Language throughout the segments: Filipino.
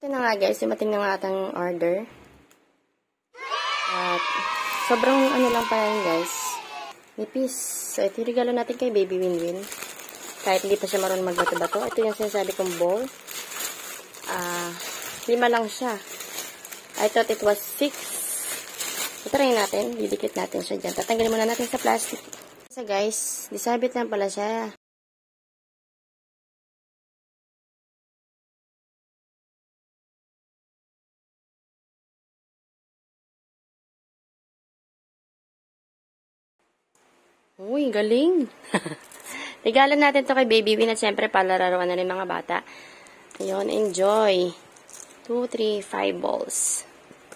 Ito na nga guys, dumating na nga atang order. At sobrang ano lang pala yun guys. Nipis. So ito yung regalo natin kay Baby Winwin. Kahit hindi pa siya marunong magbato-bato. Ito yung sinasabi kong bowl. 5 lang siya. I thought it was 6. Try natin. Didikit natin siya dyan. Tatanggalin muna natin sa plastic. So guys, disabit lang pala siya. Uy, galing. Regalo natin to kay Baby Win at syempre palararuan na rin mga bata. Ayun, enjoy. 2, 3, 5 balls.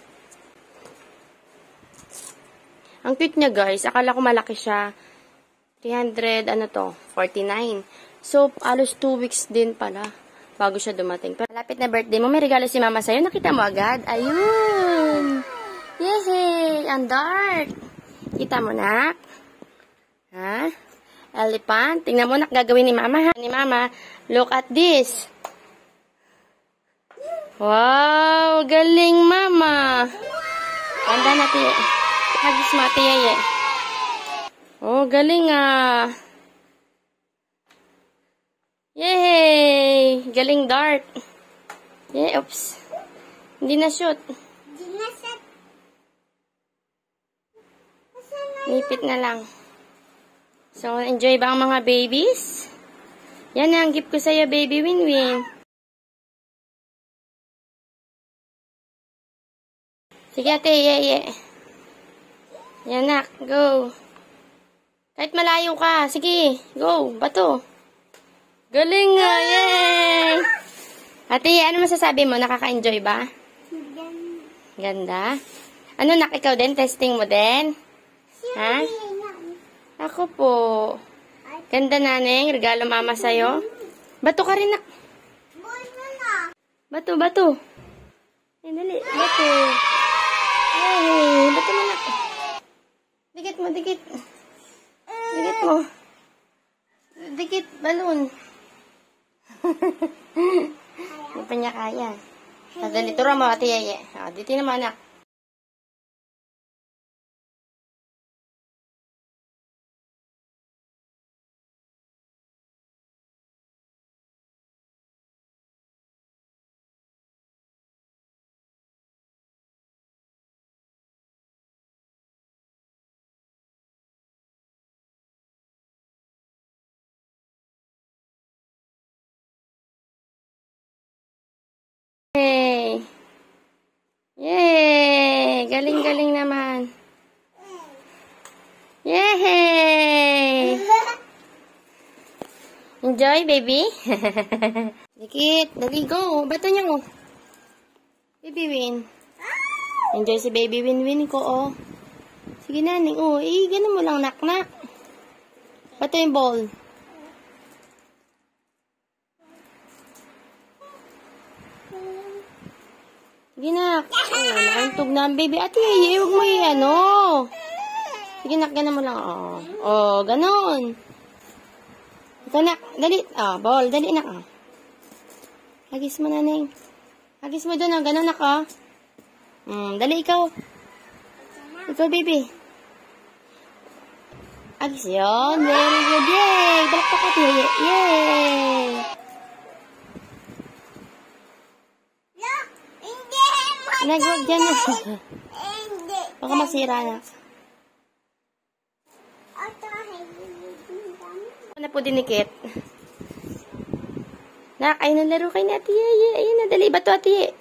Ang cute niya guys. Akala ko malaki siya. 300, 49. So, alos 2 weeks din pala bago siya dumating. Pero malapit na birthday mo, may regalo si mama sa'yo. Nakita mo agad? Ayun! Yehey! Ang dart! Kita mo na? Ha? Elephant? Tingnan mo na gagawin ni mama ha? Ni mama, look at this! Wow! Galing mama! Ganda na tiye. Hagis mo tiye. Oh, galing ah! Yay! Galing dart! Yay, oops! Hindi na shoot. Nipit na lang. So, enjoy ba ang mga babies? Yan ang gift ko sa'yo, Baby Winwin. Sige, ate, ye. Yan na, go. Kahit malayo ka, sige, go, bato. Galing nga, yay! Ate, ano masasabi mo? Nakaka-enjoy ba? Ganda. Ano, ikaw din? Testing mo din? Ha? Ako po. Ganda naneng. Regalo mama sa'yo. Bato ka rin na. Bato. Ay, dali. Bato. Ay, bato mo na. Dikit mo. Dikit mo. Dikit, balon. Hindi pa niya kaya. Dali, turo mo, ate Yeye. Dito naman, anak. Yay! Yay! Galing-galing naman. Yay! Enjoy, baby? Dikit. Dali, go. Bato niya, oh. Baby Win. Enjoy si Baby Win ko, oh. Sige, naning. Oh, ganun mo lang, nak-nak. Bato yung ball. Sige, nak. Oh, nakantog na ang baby. Ate, huwag mo ano. Sige, nak, ganun mo lang. Oh, ganun. Ito, nak. Dali. Ball. Dali, nak. Hagis mo, naning. Hagis mo doon, ganun, nak, dali, ikaw. Ikaw, baby. Hagis yun. Very good. Yay! Balakpak at yay! Yay! Nagwag dyan na. Baka masira na. Ano po dinikit? Nak, ay nalaro kayo ni Ate Yeye. Ayun na, dali. Bato, Ate.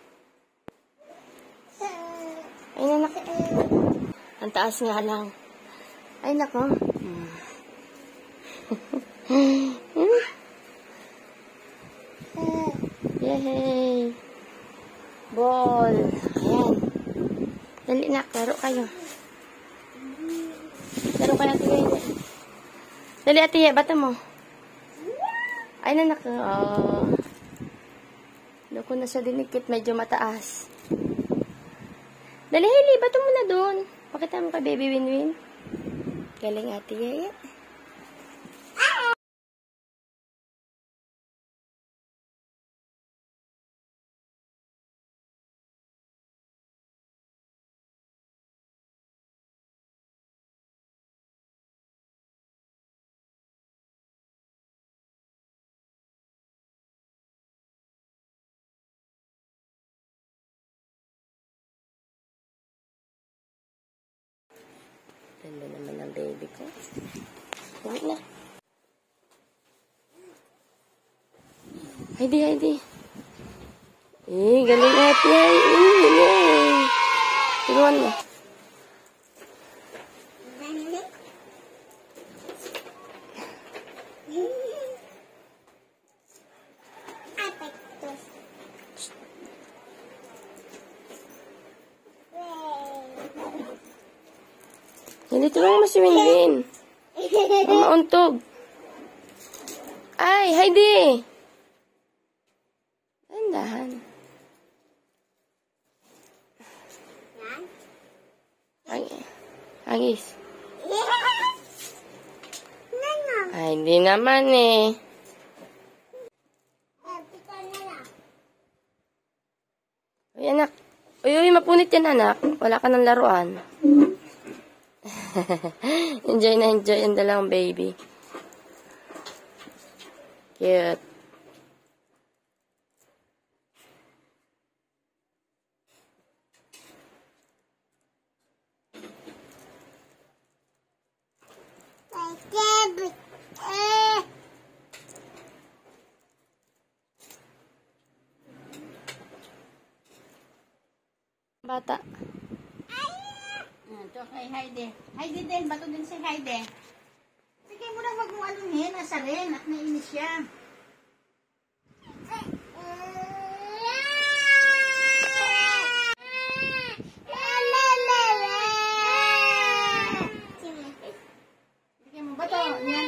Ayun na, nak. Ang taas nga lang. Ay, nako. Yay! Ball. Ayan. Dali, nak. Laro kayo. Laro ka na, Ate Yeye. Dali, Ate Yeye. Bato mo. Ay, nanak. Loko na siya dinikit. Medyo mataas. Dali, Hailey. Bato mo na doon. Pakita mo kay Baby Winwin. Galing, Ate Yeye. Ganda naman ng baby ko. Uwi na. Heidi. Galing ate ay. Galing. Turuan mo. Dito lang mo si Winwin. Mauntog. Ay, Heidi! Dahan. Agis. Ay, hindi naman eh. Uy, anak. Uy, mapunit yan, anak. Wala ka ng laruan. Enjoy na enjoy ang dalawang baby. Cute. Bata. Ito kay Heidi. Heidi din. Bato din si Heidi. Sige mo na wag mo anuhin. Nasa rin. At nainis siya. Sige mo. Bato. Yan.